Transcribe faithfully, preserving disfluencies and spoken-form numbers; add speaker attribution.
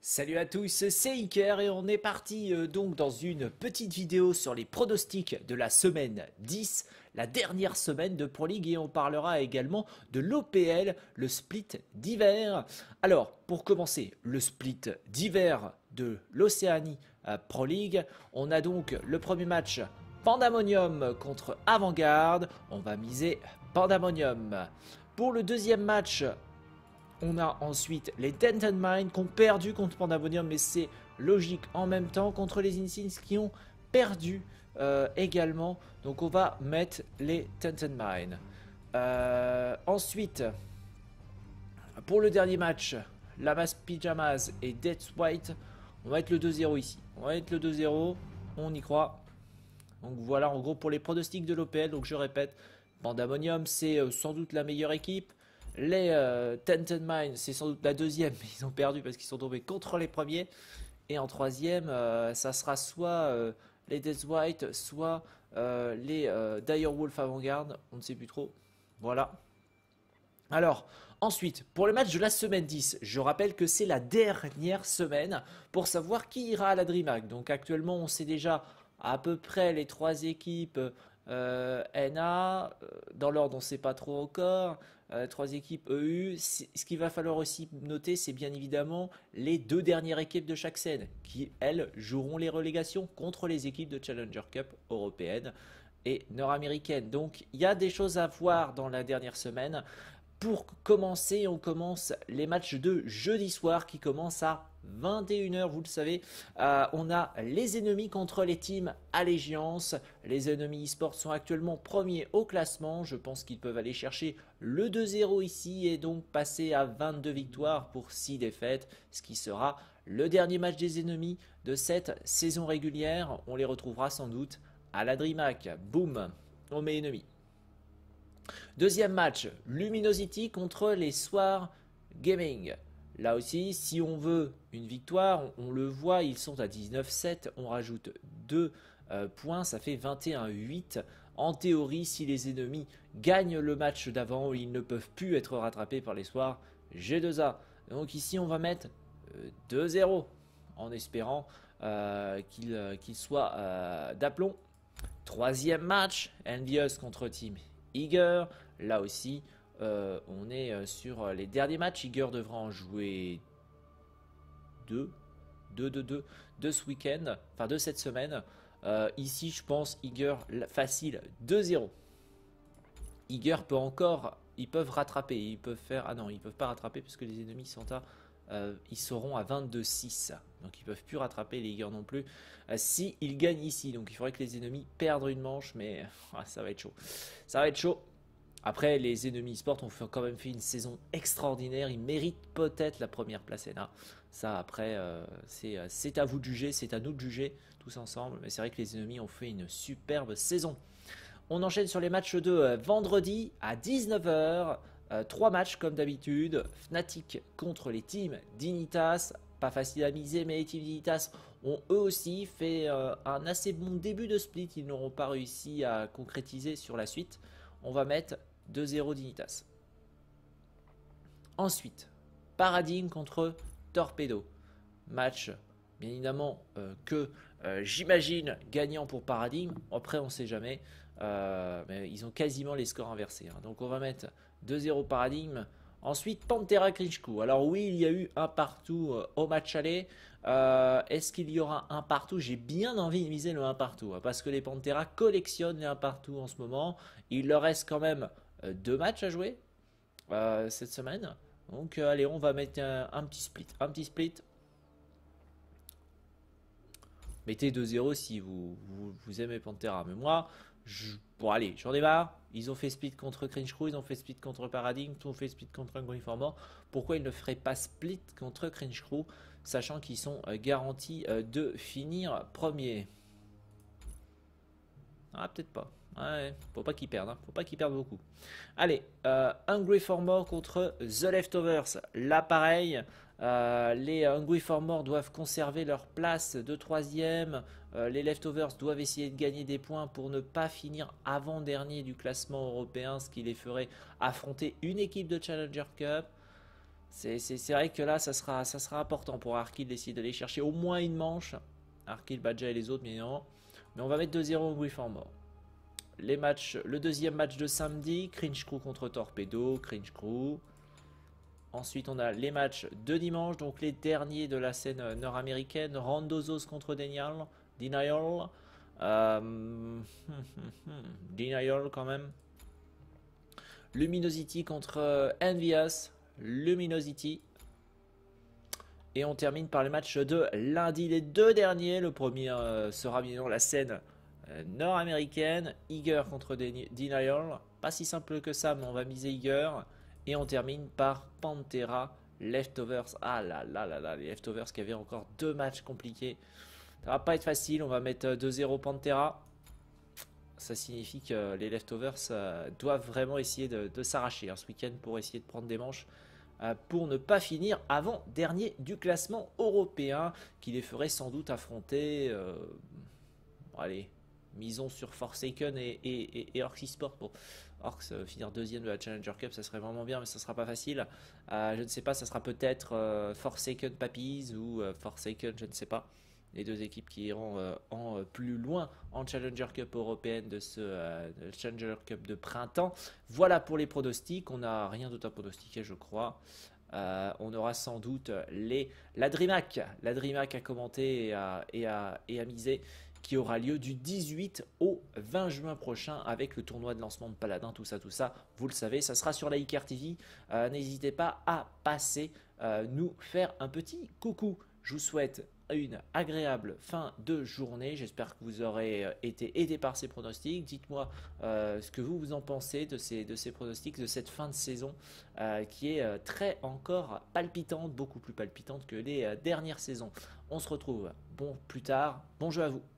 Speaker 1: Salut à tous, c'est Iker et on est parti euh, donc dans une petite vidéo sur les pronostics de la semaine dix, la dernière semaine de Pro League, et on parlera également de l'O P L, le split d'hiver. Alors, pour commencer, le split d'hiver de l'Océanie euh, Pro League, on a donc le premier match Pandemonium contre Avant-Garde, on va miser Pandemonium. Pour le deuxième match, on a ensuite les Denton Mine qui ont perdu contre Pandemonium, mais c'est logique en même temps, contre les Insignes qui ont perdu euh, également. Donc on va mettre les Denton Mine. Euh, ensuite, pour le dernier match, Lamas Pyjamas et Death White, on va mettre le deux zéro ici. On va mettre le deux zéro, on y croit. Donc voilà en gros pour les pronostics de l'O P L. Donc je répète, Pandemonium c'est euh, sans doute la meilleure équipe. Les euh, Tented Mine, c'est sans doute la deuxième, mais ils ont perdu parce qu'ils sont tombés contre les premiers. Et en troisième, euh, ça sera soit euh, les Death White, soit euh, les euh, Direwolf Avant-Garde, on ne sait plus trop. Voilà. Alors, ensuite, pour le match de la semaine dix, je rappelle que c'est la dernière semaine pour savoir qui ira à la DreamHack. Donc actuellement, on sait déjà à peu près les trois équipes euh, N A, euh, dans l'ordre on ne sait pas trop encore, euh, trois équipes E U. Ce qu'il va falloir aussi noter, c'est bien évidemment les deux dernières équipes de chaque scène, qui elles joueront les relégations contre les équipes de Challenger Cup européennes et nord-américaines. Donc il y a des choses à voir dans la dernière semaine. Pour commencer, on commence les matchs de jeudi soir qui commencent à vingt et une heures, vous le savez. Euh, on a les ennemis contre les teams Allégeance. Les ennemis eSports sont actuellement premiers au classement. Je pense qu'ils peuvent aller chercher le deux zéro ici et donc passer à vingt-deux victoires pour six défaites, ce qui sera le dernier match des ennemis de cette saison régulière. On les retrouvera sans doute à la DreamHack. Boum, on met ennemis. Deuxième match, Luminosity contre les Soirs Gaming. Là aussi, si on veut une victoire, on, on le voit, ils sont à dix-neuf sept, on rajoute deux euh, points, ça fait vingt et un huit. En théorie, si les ennemis gagnent le match d'avant, ils ne peuvent plus être rattrapés par les Soirs G deux A. Donc ici, on va mettre euh, deux zéro en espérant euh, qu'il euh, qu'il soit euh, d'aplomb. Troisième match, Envious contre Team Iger. Là aussi, euh, on est sur les derniers matchs. Iger devra en jouer deux, deux, deux, deux, de ce week-end, enfin de cette semaine. Euh, ici, je pense Iger facile deux zéro. Iger peut encore, ils peuvent rattraper, ils peuvent faire, ah non, ils peuvent pas rattraper parce que les ennemis sont à, euh, ils seront à vingt-deux six, donc ils peuvent plus rattraper les Iger non plus. Euh, si ils gagnent ici, donc il faudrait que les ennemis perdent une manche, mais ah, ça va être chaud, ça va être chaud. Après, les ennemis e-sport ont fait, quand même fait une saison extraordinaire. Ils méritent peut-être la première place N A. Ça, après, euh, c'est à vous de juger, c'est à nous de juger tous ensemble. Mais c'est vrai que les ennemis ont fait une superbe saison. On enchaîne sur les matchs de euh, vendredi à dix-neuf heures. Euh, trois matchs comme d'habitude. Fnatic contre les teams Dignitas. Pas facile à miser, mais les teams Dignitas ont eux aussi fait euh, un assez bon début de split. Ils n'auront pas réussi à concrétiser sur la suite. On va mettre deux zéro Dignitas. Ensuite, Paradigme contre Torpedo. Match, bien évidemment, euh, que euh, j'imagine gagnant pour Paradigme. Après, on ne sait jamais. Euh, mais ils ont quasiment les scores inversés. Hein. Donc, on va mettre deux zéro Paradigme. Ensuite, Pantera Krichku. Alors oui, il y a eu un partout euh, au match aller. Euh, Est-ce qu'il y aura un partout? J'ai bien envie de miser le un partout. Hein, parce que les Pantera collectionnent les un partout en ce moment. Il leur reste quand même euh, deux matchs à jouer euh, cette semaine. Donc euh, allez, on va mettre un, un petit split. Un petit split. Mettez deux zéro si vous, vous, vous aimez Pantera. Mais moi, je, bon allez, j'en ai marre. Ils ont fait split contre Cringe Crew, ils ont fait split contre Paradigm, ils ont fait split contre Hungry for More. Pourquoi ils ne feraient pas split contre Cringe Crew, sachant qu'ils sont euh, garantis euh, de finir premier? Ah, peut-être pas. Ouais, faut pas qu'ils perdent, hein. Faut pas qu'ils perdent beaucoup. Allez, euh, Hungry for More contre The Leftovers. Là, pareil, euh, les Hungry for More doivent conserver leur place de troisième. Euh, les Leftovers doivent essayer de gagner des points pour ne pas finir avant-dernier du classement européen, ce qui les ferait affronter une équipe de Challenger Cup. C'est vrai que là, ça sera, ça sera important pour Arkil d'essayer d'aller chercher au moins une manche. Arkil, Badja et les autres, mais non. Mais on va mettre deux zéro au Griffon mort. Les matchs, le deuxième match de samedi, Cringe Crew contre Torpedo, Cringe Crew. Ensuite, on a les matchs de dimanche, donc les derniers de la scène nord-américaine. Randozos contre Denial, Denial. Euh, Denial quand même. Luminosity contre Envious, Luminosity. Et on termine par les matchs de lundi, les deux derniers. Le premier euh, sera bien sûr la scène euh, nord-américaine. Iger contre Denial. Pas si simple que ça, mais on va miser Iger. Et on termine par Pantera, Leftovers. Ah là là là là, les Leftovers qui avaient encore deux matchs compliqués. Ça va pas être facile, on va mettre deux zéro Pantera. Ça signifie que les Leftovers euh, doivent vraiment essayer de, de s'arracher hein, ce week-end pour essayer de prendre des manches. Euh, pour ne pas finir avant-dernier du classement européen, qui les ferait sans doute affronter. Euh, bon, allez, misons sur Forsaken et, et, et, et Orcs Esport pour Orcs euh, finir deuxième de la Challenger Cup, ça serait vraiment bien, mais ça sera pas facile. Euh, je ne sais pas, ça sera peut-être euh, Forsaken Pappies ou euh, Forsaken, je ne sais pas. Les deux équipes qui iront euh, en euh, plus loin en Challenger Cup européenne de ce euh, de Challenger Cup de printemps. Voilà pour les pronostics. On n'a rien d'autre à pronostiquer, je crois. Euh, on aura sans doute les, la DreamHack, la DreamHack à commenter et à, et, à, et à miser, qui aura lieu du dix-huit au vingt juin prochain avec le tournoi de lancement de Paladin, tout ça, tout ça. Vous le savez, ça sera sur la Icar T V. Euh, N'hésitez pas à passer euh, nous faire un petit coucou. Je vous souhaite une agréable fin de journée. J'espère que vous aurez été aidé par ces pronostics. Dites-moi euh, ce que vous, vous en pensez de ces, de ces pronostics, de cette fin de saison euh, qui est euh, très encore palpitante, beaucoup plus palpitante que les euh, dernières saisons. On se retrouve bon plus tard. Bon jeu à vous.